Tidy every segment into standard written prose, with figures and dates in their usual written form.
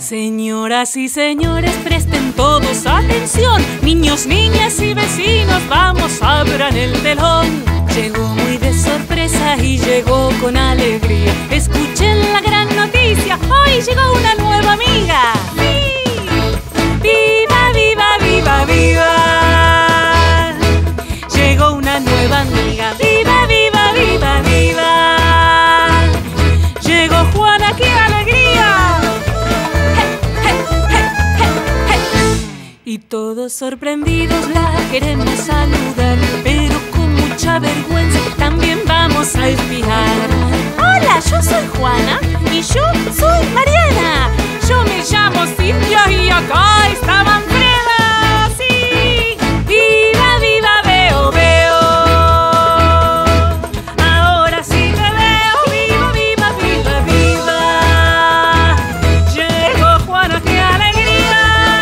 Señoras y señores, presten todos atención. Niños, niñas y vecinos, vamos, abran el telón. Llegó muy de sorpresa y llegó con alegría. Escuchen la gran noticia, hoy llegó una nueva amiga. ¡Sí! ¡Viva, viva, viva, viva! Llegó una nueva amiga. ¡Viva, viva, viva, viva! Llegó Juana, ¡qué alegría! Y todos sorprendidos la queremos saludar, pero con mucha vergüenza también vamos a espiar. Hola, yo soy Juana y yo soy Mariana. Yo me llamo Cintia y acá está Manfreda. Sí, viva, viva, veo, veo. Ahora sí te veo, viva, viva, viva, viva. Llegó Juana, qué alegría.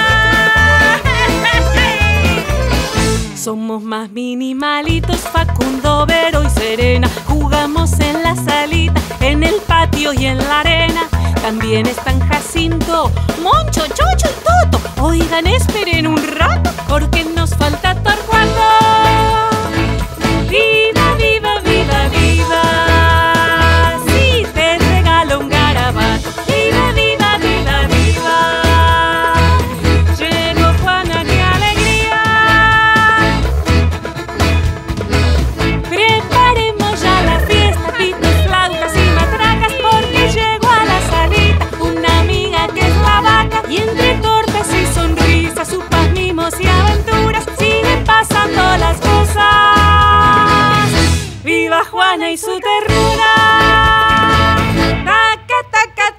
Somos más minimalitos, Facundo, Vero y Serena. Jugamos en la salita, en el patio y en la arena. También están Jacinto, Moncho, Chocho y Toto. Oigan, esperen un rato, porque nos falta Torcuato. Viva, viva, viva, viva. Sí, te regalo un garabato. Viva, viva, viva, viva. Llegó Juana, qué alegría. Preparemos ya la fiesta, pitos, flautas y matracas, porque llegó a la salita una amiga que es la vaca. Y entre tortas y sonrisas, supas, mimos y aventuras, siguen pasando las cosas. ¡Viva Juana y su ternura! ¡Taca, taca,